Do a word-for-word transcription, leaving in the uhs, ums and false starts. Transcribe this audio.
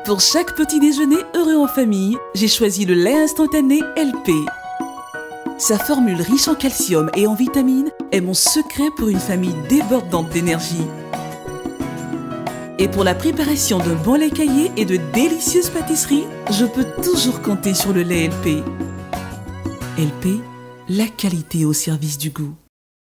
Pour chaque petit déjeuner heureux en famille, j'ai choisi le lait instantané L P. Sa formule riche en calcium et en vitamines est mon secret pour une famille débordante d'énergie. Et pour la préparation d'un bon lait caillé et de délicieuses pâtisseries, je peux toujours compter sur le lait L P. L P, la qualité au service du goût.